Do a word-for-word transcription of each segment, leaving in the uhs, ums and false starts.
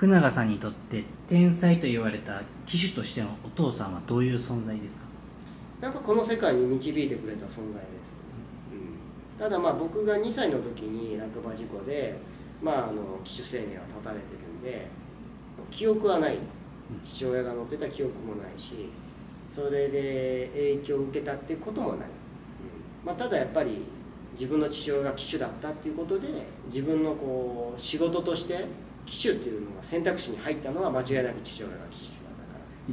福永さんにとって天才と言われた騎手としてのお父さんはどういう存在ですか？ やっぱこの世界に導いてくれた存在です、うん、ただまあ僕がにさいの時に落馬事故で、まあ、あの騎手生命は絶たれてるんで記憶はない、父親が乗ってた記憶もないし、それで影響を受けたっていうこともない、うんまあ、ただやっぱり自分の父親が騎手だったっていうことで自分のこう仕事として騎手っていうのが選択肢に入ったのは間違いなく父親が騎手だったから。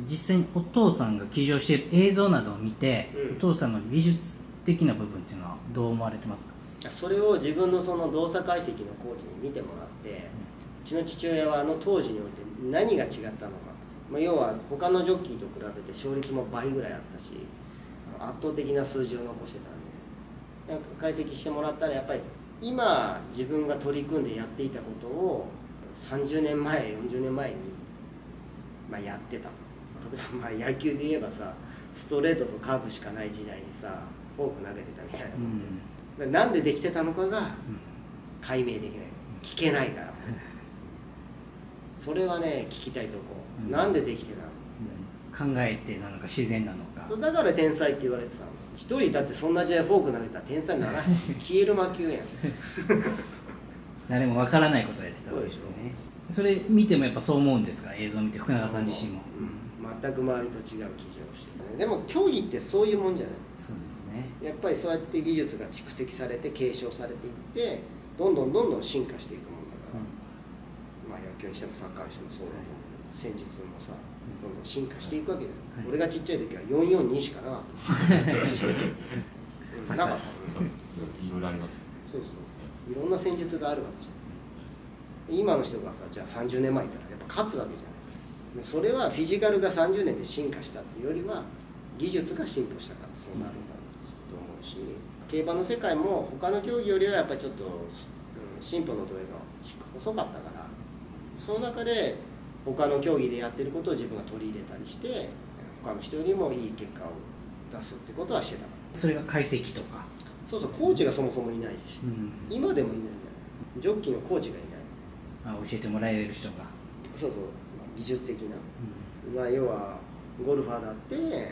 実際にお父さんが騎乗している映像などを見て、うん、お父さんの技術的な部分っていうのはどう思われてますか？ それを自分のその動作解析のコーチに見てもらって、うん、うちの父親はあの当時において何が違ったのか、まあ、要は他のジョッキーと比べて勝率も倍ぐらいあったし圧倒的な数字を残してたんで、解析してもらったらやっぱり今自分が取り組んでやっていたことをさんじゅうねんまえよんじゅうねんまえに、まあ、やってた。例えばまあ野球で言えばさストレートとカーブしかない時代にさフォーク投げてたみたいなもんで、うん、なんでできてたのかが解明できない、聞けないからそれはね聞きたいとこ、うん、なんでできてたの、 うん、考えてなのか自然なのか。 そうだから天才って言われてたの。一人だってそんな時代フォーク投げたら天才にならない消える魔球やん誰もわからないことをやってたわけですね。それ見てもやっぱそう思うんですか？映像を見て福永さん自身も、 うん、全く周りと違う騎乗をしてる、ね、でも競技ってそういうもんじゃない。 そうですね。 やっぱりそうやって技術が蓄積されて継承されていってどんどんどんどん進化していくもんだから、うん、まあ野球にしてもサッカーにしてもそうだと思うけど、戦術もさどんどん進化していくわけだよ、はい、俺がちっちゃい時はよんよんにしかなかったシステムなかった。 そういろいろあります。 そうそういろんな戦術があるわけじゃん。今の人がさじゃあさんじゅうねんまえいたらやっぱ勝つわけじゃない。それはフィジカルがさんじゅうねんで進化したっていうよりは技術が進歩したからそうなるんだと思うし、競馬の世界も他の競技よりはやっぱりちょっと、うん、進歩の度合いが遅かったから、その中で他の競技でやってることを自分が取り入れたりして他の人よりもいい結果を出すってことはしてたから。 それが解析とか。 そうそうコーチがそもそもいないし、うん、今でもいないんだよ。ジョッキーのコーチがいない。 あ教えてもらえる人が。 そうそう技術的な、うん、まあ要はゴルファーだって、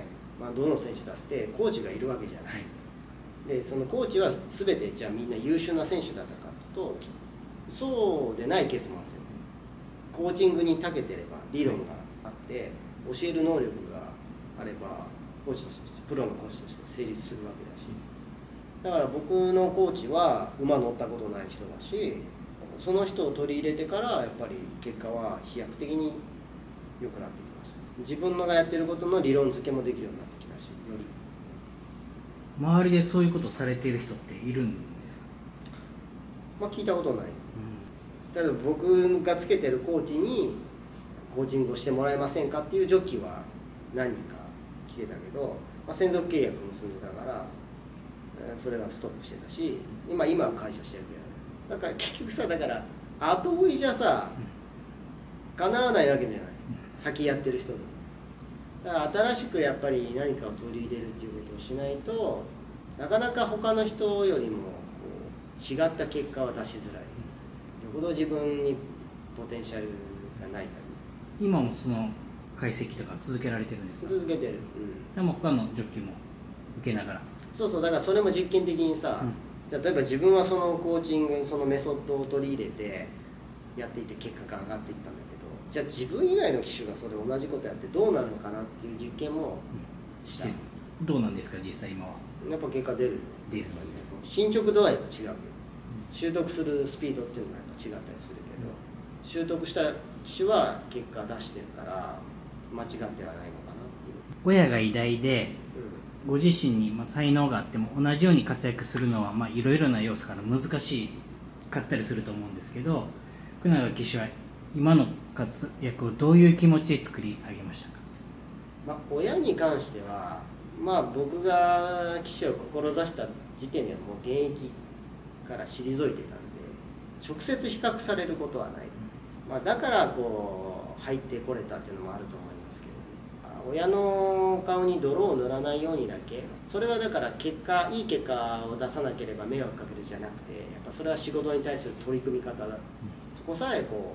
まあ、どの選手だってコーチがいるわけじゃない、はい、でそのコーチは全てじゃあみんな優秀な選手だったかとそうでないケースもあって、コーチングに長けてれば理論があって教える能力があればコーチとしてプロのコーチとして成立するわけだし、だから僕のコーチは馬乗ったことない人だし、その人を取り入れてからやっぱり結果は飛躍的に良くなってきました。自分のがやってることの理論付けもできるようになってきたし、より周りでそういうことをされている人っているんですか？ まあ聞いたことない、うん、ただ僕がつけてるコーチにコーチングをしてもらえませんかっていうジョッキーは何人か来てたけど、まあ、専属契約結んでたからそれはストップしてたし、今今は解除してるけど、だから結局さだから後追いじゃさかなわないわけじゃない、先やってる人に。だから新しくやっぱり何かを取り入れるっていうことをしないとなかなか他の人よりもこう違った結果は出しづらい。よほど自分にポテンシャルがないかぎり。今もその解析とか続けられてるんですか？ 続けてる、 うん、でも他のジョッキーも受けながら。そうそうだからそれも実験的にさ、うん例えば自分はそのコーチングそのメソッドを取り入れてやっていて結果が上がっていったんだけど、じゃあ自分以外の騎手がそれ同じことやってどうなるのかなっていう実験もした、うん、 どうなんですか実際今は。 やっぱ結果出る出る進捗度合いが違うけど、習得するスピードっていうのがやっぱ違ったりするけど、習得した騎手は結果出してるから間違ってはないのかなっていう。 親が偉大でご自身にまあ才能があっても同じように活躍するのはいろいろな要素から難しかったりすると思うんですけど、福永騎手は今の活躍をどういう気持ちで作り上げましたか？ まあ、親に関しては、まあ、僕が騎手を志した時点ではもう現役から退いてたんで直接比較されることはない、まあ、だからこう入ってこれたっていうのもあると思いますけどね。親の顔に泥を塗らないようにだけ、それはだから結果いい結果を出さなければ迷惑かけるじゃなくて、やっぱそれは仕事に対する取り組み方だ、そこさえこ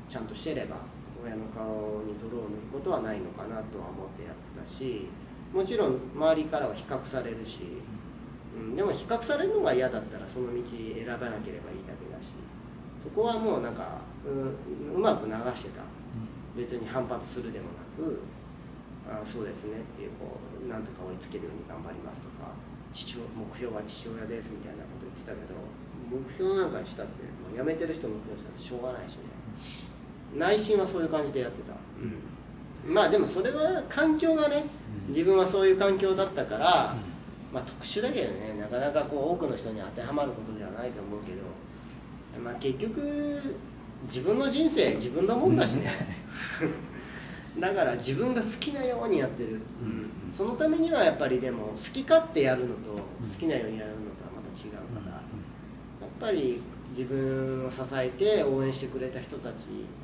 ちゃんとしてれば親の顔に泥を塗ることはないのかなとは思ってやってたし、もちろん周りからは比較されるし、うん、でも比較されるのが嫌だったらその道選ばなければいいだけだし、そこはもうなんか う, うまく流してた。別に反発するでもなく、あそうですねっていう、こうなんとか追いつけるように頑張りますとか、父目標は父親ですみたいなこと言ってたけど、目標なんかにしたってもうやめてる人目標にしたってしょうがないしね、内心はそういう感じでやってた、うん、まあでもそれは環境がね、自分はそういう環境だったから、まあ特殊だけどね、なかなかこう多くの人に当てはまることではないと思うけど、まあ結局自分の人生自分のもんだしねだから自分が好きなようにやってる、うん、そのためにはやっぱりでも好き勝手やるのと好きなようにやるのとはまた違うから、やっぱり自分を支えて応援してくれた人たち、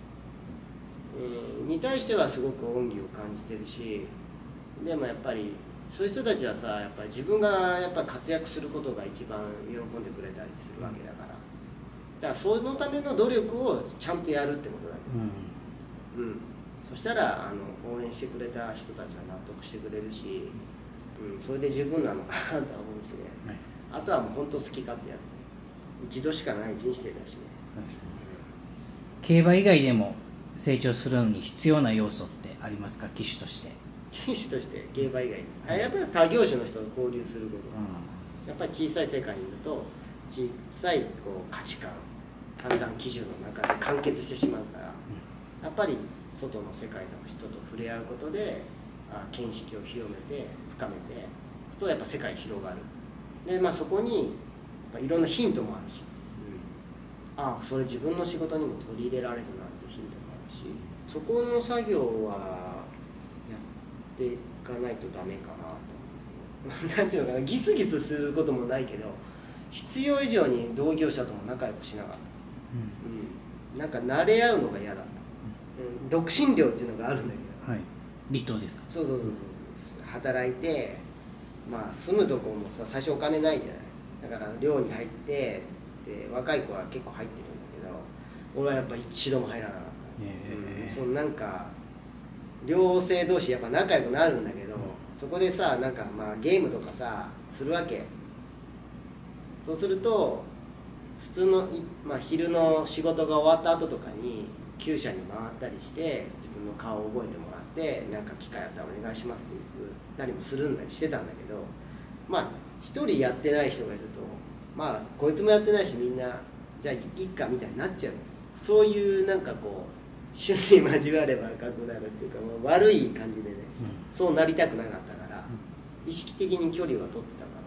えー、に対してはすごく恩義を感じてるし、でもやっぱりそういう人たちはさ、やっぱり自分がやっぱ活躍することが一番喜んでくれたりするわけだから、だからそのための努力をちゃんとやるってことだけど、うん、うん、そしたらあの応援してくれた人たちは納得してくれるし、うん、それで十分なのかなとは思うしね、はい、あとはもう本当好き勝手やって、一度しかない人生だしね。そうですね、 うん、競馬以外でも成長するのに必要な要素ってありますか、騎手として。 騎手として競馬以外に、あ、やっぱり他業種の人と交流すること、うん、やっぱり小さい世界にいると小さいこう価値観判断基準の中で完結してしまうから、やっぱり外の世界の人と触れ合うことで、あ見識を広めて深めていくとやっぱ世界広がる。で、まあ、そこにいろんなヒントもあるし、うん、ああそれ自分の仕事にも取り入れられるなっていうヒントもあるし、そこの作業はやっていかないとダメかなとなんていうのかな、ギスギスすることもないけど必要以上に同業者とも仲良くしなかった、うんうん、なんか慣れ合うのが嫌だった、うん、独身寮っていうのがあるんだけど、 はい、離島ですか。 そうそうそうそう、働いて、まあ住むとこもさ最初お金ないじゃない、だから寮に入ってで若い子は結構入ってるんだけど、俺はやっぱ一度も入らなかった、えーうん、そのなんか寮生同士やっぱ仲良くなるんだけど、そこでさなんかまあゲームとかさするわけ。そうすると普通の、まあ、昼の仕事が終わった後とかに厩舎に回ったりして自分の顔を覚えてもらって、なんか機会あったらお願いしますって言ったりもするんだりしてたんだけど、まあ一人やってない人がいると、まあこいつもやってないしみんなじゃあいっかみたいになっちゃう。そういうなんかこう趣味交われば赤くなるっていうか、もう悪い感じでね、うん、そうなりたくなかったから、うん、意識的に距離は取ってたから、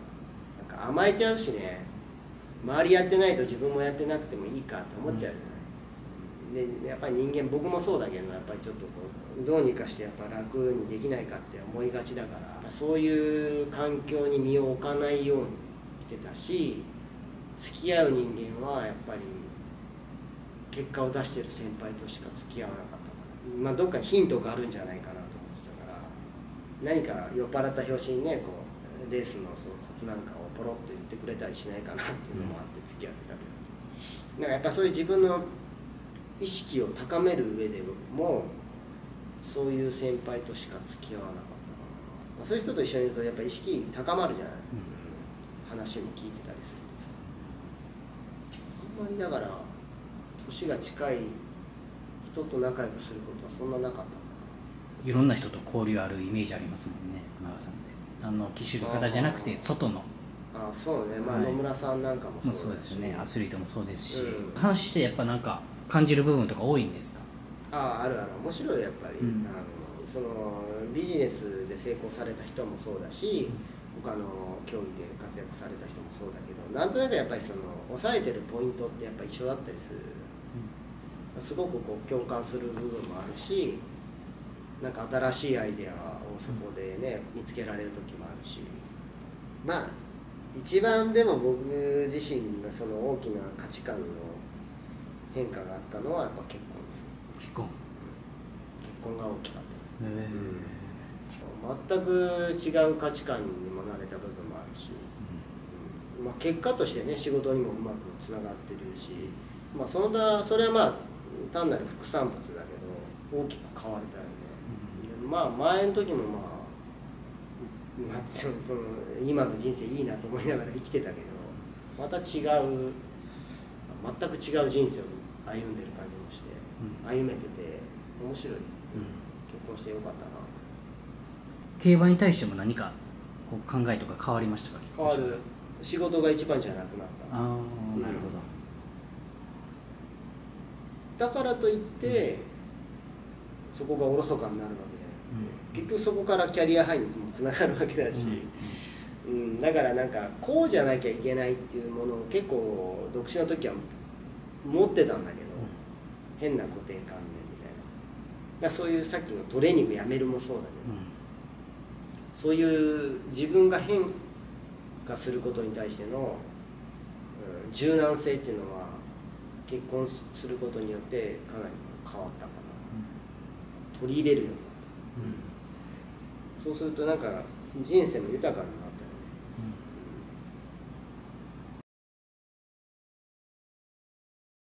なんか甘えちゃうしね、周りやってないと自分もやってなくてもいいかって思っちゃうじゃない、うん、でやっぱり人間、僕もそうだけど、やっぱりちょっとこうどうにかしてやっぱ楽にできないかって思いがちだから、そういう環境に身を置かないようにしてたし、付き合う人間はやっぱり結果を出してる先輩としか付き合わなかったから、まあ、どっかヒントがあるんじゃないかなと思ってたから、何か酔っ払った拍子にねこうレースのそのコツなんかをポロッと言ってくれたりしないかなっていうのもあって付き合ってたけど、なんかやっぱそういう自分の意識を高める上でもそういう先輩としか付き合わなかったかな、まあ、そういう人と一緒にいるとやっぱ意識高まるじゃない、うん、話も聞いてたりするとさ、あんまりだから年が近い人と仲良くすることはそんななかったかな。いろんな人と交流あるイメージありますもんね、長さんで。あの騎手の方じゃなくて外の。 ああそうね、まあ、野村さんなんかもそうだし、 そうですね、アスリートもそうですし、うん、話してやっぱなんか感じる部分とか多いんですか。 ああ、あるある、面白いやっぱり、うん、あのそのビジネスで成功された人もそうだし、他の競技で活躍された人もそうだけど、なんとなくやっぱりその抑えてるポイントってやっぱ一緒だったりする、うん、すごくこう共感する部分もあるし、なんか新しいアイデアをそこでね、うん、見つけられる時もあるし、まあ一番でも僕自身がその大きな価値観の変化があったのはやっぱ結婚です。 結婚、 結婚が大きかった、 へうん、全く違う価値観にもなれた部分もあるし、うんうん、まあ、結果としてね仕事にもうまくつながってるし、まあ、そのだそれはまあ単なる副産物だけど大きく変われたよね、うん、まあ前の時もまあ、まあ、そのその今の人生いいなと思いながら生きてたけど、また違う全く違う人生を歩んでる感じもして、うん、歩めてて面白い、うん、結婚してよかったな。 競馬に対しても何かこう考えとか変わりましたか？ 変わる。仕事が一番じゃなくなった。 ああ、なるほど。 だからといって、うん、そこがおろそかになるわけで、うん、結局そこからキャリアハイにもつながるわけだし、うんうん、だからなんかこうじゃなきゃいけないっていうものを結構独身の時は持ってたんだけど、うん、変な固定観念みたいな。だからそういうさっきのトレーニングやめるもそうだけど、うん、そういう自分が変化することに対しての、うん、柔軟性っていうのは結婚することによってかなり変わったかな、うん、取り入れるようになった、うん、そうするとなんか人生も豊かになる